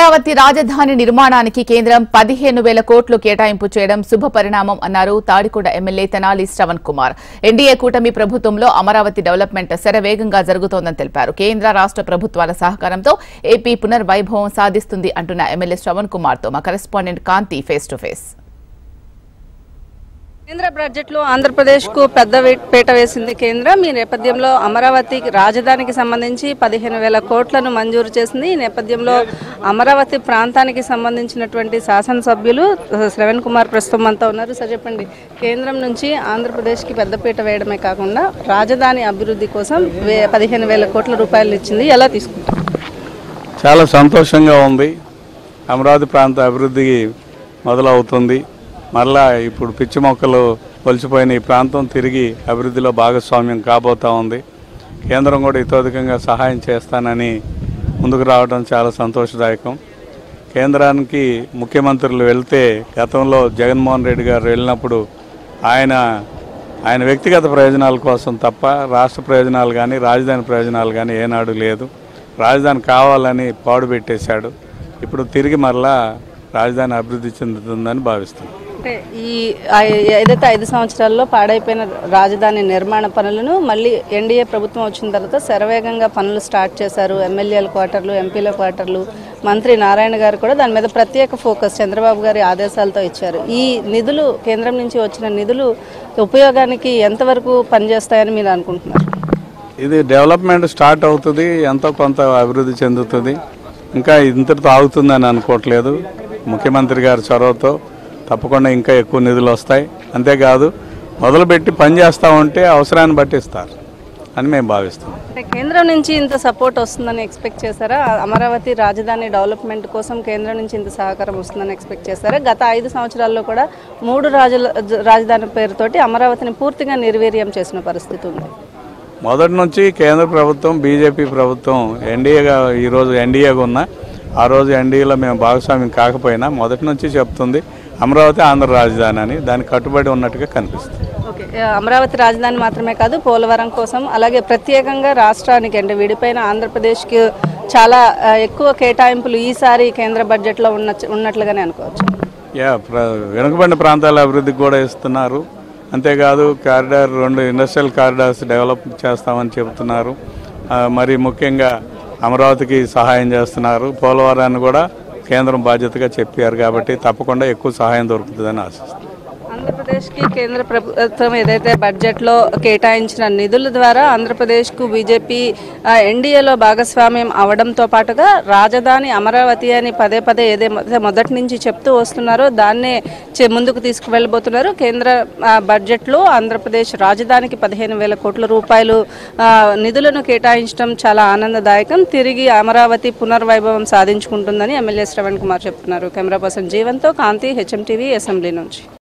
అమరావతి రాజధాని నిర్మాణానికి కేంద్రం 15,000 కోట్లు కేటాయింపు చేయడం శుభ పరిణామం అన్నారు తాడికొండ ఎమ్మెల్యే తెనాలి శ్రవణ్ కుమార్. ఎన్డీఏ కూటమి ప్రభుత్వంలో అమరావతి డెవలప్మెంట్ శరవేగంగా జరుగుతోందని తెలిపారు. కేంద్ర రాష్ట్ర ప్రభుత్వాల సహకారంతో ఏపీ పునర్వైభవం సాధిస్తుంది అంటున్న ఎమ్మెల్యే శ్రవణ్ కుమార్ తో మా correspondent Kanti face to face. కేంద్ర బడ్జెట్లో ఆంధ్రప్రదేశ్కు పెద్ద పీట వేసింది కేంద్రం. ఈ నేపథ్యంలో అమరావతి రాజధానికి సంబంధించి 15,000 కోట్లను మంజూరు చేసింది. ఈ నేపథ్యంలో అమరావతి ప్రాంతానికి సంబంధించినటువంటి శాసనసభ్యులు శ్రవణ్ కుమార్ ప్రస్తుతం అంతా ఉన్నారు. సార్ చెప్పండి, కేంద్రం నుంచి ఆంధ్రప్రదేశ్కి పెద్దపీట వేయడమే కాకుండా రాజధాని అభివృద్ధి కోసం 15,000 కోట్ల రూపాయలు ఇచ్చింది. ఎలా తీసుకుంటారు? చాలా సంతోషంగా ఉంది. అమరావతి ప్రాంత అభివృద్ధి మొదలవుతుంది. మరలా ఇప్పుడు పిచ్చి మొక్కలు కొలిచిపోయిన ఈ ప్రాంతం తిరిగి అభివృద్ధిలో భాగస్వామ్యం కాబోతూ ఉంది. కేంద్రం కూడా ఇతోధికంగా సహాయం చేస్తానని ముందుకు రావడం చాలా సంతోషదాయకం. కేంద్రానికి ముఖ్యమంత్రులు వెళ్తే గతంలో జగన్మోహన్ రెడ్డి గారు వెళ్ళినప్పుడు ఆయన వ్యక్తిగత ప్రయోజనాల కోసం తప్ప రాష్ట్ర ప్రయోజనాలు కానీ రాజధాని ప్రయోజనాలు కానీ ఏనాడు లేదు. రాజధాని కావాలని పాడుపెట్టేశాడు. ఇప్పుడు తిరిగి మరలా రాజధాని అభివృద్ధి చెందుతుందని భావిస్తున్నాం. అంటే ఏదైతే 5 సంవత్సరాల్లో పాడైపోయిన రాజధాని నిర్మాణ పనులను మళ్ళీ ఎన్డీఏ ప్రభుత్వం వచ్చిన తర్వాత శరవేగంగా పనులు స్టార్ట్ చేశారు. ఎమ్మెల్యేల క్వార్టర్లు, ఎంపీల క్వార్టర్లు, మంత్రి నారాయణ గారు కూడా దాని మీద ప్రత్యేక ఫోకస్ చంద్రబాబు గారి ఆదేశాలతో ఇచ్చారు. ఈ నిధులు, కేంద్రం నుంచి వచ్చిన నిధులు ఉపయోగానికి ఎంతవరకు పనిచేస్తాయని మీరు అనుకుంటున్నారు? ఇది డెవలప్మెంట్ స్టార్ట్ అవుతుంది, ఎంతో కొంత అభివృద్ధి చెందుతుంది. ఇంకా ఇంతటితో ఆగుతుందని అనుకోవట్లేదు. ముఖ్యమంత్రి గారి చొరవతో తప్పకుండా ఇంకా ఎక్కువ నిధులు వస్తాయి. అంతేకాదు మొదలుపెట్టి పని చేస్తూ ఉంటే అవసరాన్ని బట్టి ఇస్తారు అని మేము భావిస్తాం. అంటే కేంద్రం నుంచి ఇంత సపోర్ట్ వస్తుందని ఎక్స్పెక్ట్ చేశారా? అమరావతి రాజధాని డెవలప్మెంట్ కోసం కేంద్రం నుంచి ఇంత సహకారం వస్తుందని ఎక్స్పెక్ట్ చేశారా? గత 5 సంవత్సరాల్లో కూడా 3 రాజధాని పేరుతోటి అమరావతిని పూర్తిగా నిర్వీర్యం చేసిన పరిస్థితి ఉంది. మొదటి నుంచి కేంద్ర ప్రభుత్వం, బీజేపీ ప్రభుత్వం ఎన్డీఏగా ఈరోజు ఎన్డీఏగా ఉన్న ఆ రోజు ఎన్డీఏలో మేము భాగస్వామ్యం కాకపోయినా మొదటి నుంచి చెప్తుంది అమరావతి ఆంధ్ర రాజధాని అని. దానికి కట్టుబడి ఉన్నట్టుగా కనిపిస్తుంది. ఓకే, అమరావతి రాజధాని మాత్రమే కాదు, పోలవరం కోసం అలాగే ప్రత్యేకంగా రాష్ట్రానికి అంటే విడిపోయిన ఆంధ్రప్రదేశ్కి చాలా ఎక్కువ కేటాయింపులు ఈసారి కేంద్ర బడ్జెట్లో ఉన్నట్లుగానే అనుకోవచ్చు. వెనుకబడిన ప్రాంతాల అభివృద్ధికి కూడా ఇస్తున్నారు. అంతేకాదు కారిడార్ 2 ఇండస్ట్రియల్ కారిడార్స్ డెవలప్ చేస్తామని చెబుతున్నారు. మరి ముఖ్యంగా అమరావతికి సహాయం చేస్తున్నారు. పోలవరాన్ని కూడా కేంద్రం బాధ్యతగా చెప్పారు కాబట్టి తప్పకుండా ఎక్కువ సహాయం దొరుకుతుందని ఆశిస్తున్నాను. ఆంధ్రప్రదేశ్కి కేంద్ర ప్రభుత్వం ఏదైతే బడ్జెట్లో కేటాయించిన నిధుల ద్వారా ఆంధ్రప్రదేశ్కు బీజేపీ ఎన్డీఏలో భాగస్వామ్యం అవడంతో పాటుగా రాజధాని అమరావతి అని పదే పదే ఏదైతే మొదటి నుంచి చెప్తూ వస్తున్నారో దాన్నే ముందుకు తీసుకువెళ్ళబోతున్నారు. కేంద్ర బడ్జెట్లో ఆంధ్రప్రదేశ్ రాజధానికి 15,000 కోట్ల రూపాయలు నిధులను కేటాయించడం చాలా ఆనందదాయకం. తిరిగి అమరావతి పునర్వైభవం సాధించుకుంటుందని ఎమ్మెల్యే శ్రవణ్ కుమార్ చెప్తున్నారు. కెమెరా పర్సన్ జీవన్తో కాంతి, హెచ్ఎం టీవీ, అసెంబ్లీ నుంచి.